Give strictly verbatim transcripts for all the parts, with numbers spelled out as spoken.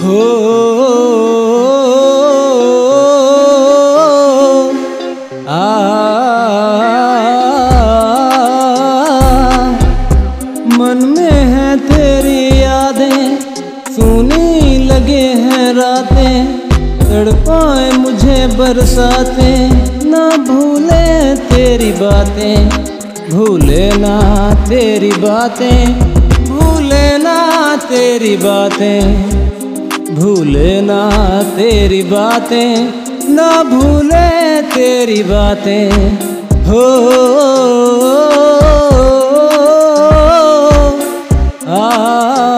हो आ मन में है तेरी यादें, सूनी लगे हैं रातें, तड़पाए मुझे बरसातें, ना भूले तेरी बातें, भूले ना तेरी बातें, भूले ना तेरी बातें, भूले ना तेरी बातें, ना भूले तेरी बातें। हो आ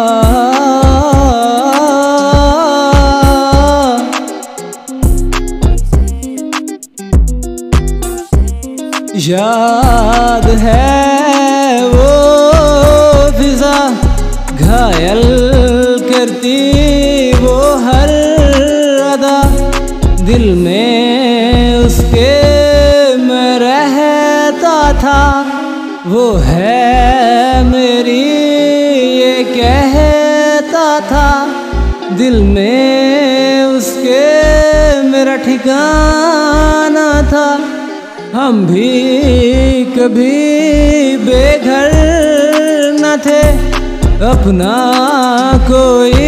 याद है वो फिजा घायल करती वो हर अदा, दिल में उसके मैं रहता था, वो है मेरी ये कहता था, दिल में उसके मेरा ठिकाना था। हम भी कभी बेघर न थे, अपना कोई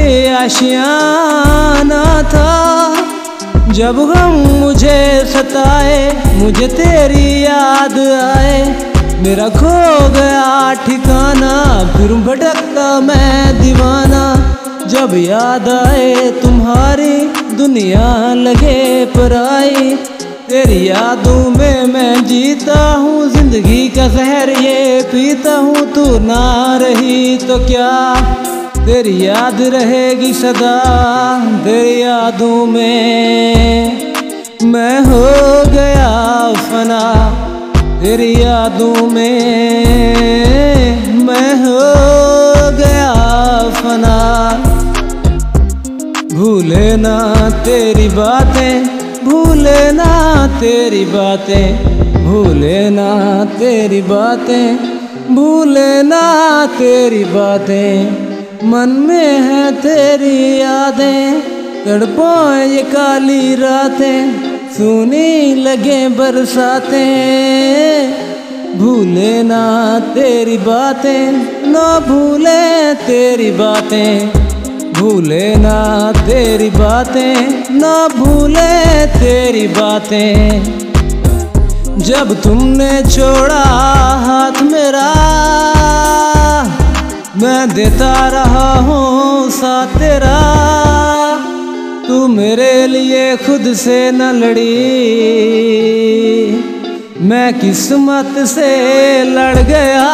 आशियाना था। जब गम मुझे सताए, मुझे तेरी याद आए, मेरा खो गया ठिकाना, फिर भटकता मैं दीवाना। जब याद आए तुम्हारी, दुनिया लगे पराई, तेरी यादों में मैं जीता हूँ, जिंदगी का जहर ये पीता हूँ। तू ना रही तो क्या, तेरी याद रहेगी सदा, तेरी यादों में मैं हो गया फना, तेरी यादों में मैं हो गया फना। भूले ना तेरी बातें, भूले ना तेरी बातें, भूले ना तेरी बातें, भूले ना तेरी बातें। मन में है तेरी यादें, तड़पाए ये काली रातें, सूनी लगे बरसातें। भूले ना तेरी बातें, ना भूले तेरी बातें, भूले ना तेरी बातें, ना भूले तेरी बातें। जब तुमने छोड़ा हाथ मेरा, मैं देता रहा हूँ साथ तेरा। तू मेरे लिए खुद से न लड़ी, मैं किस्मत से लड़ गया।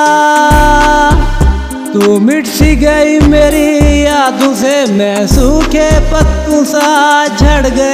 तू मिट सी गई मेरी यादों से, मैं सूखे पत्तों सा झड़ गया।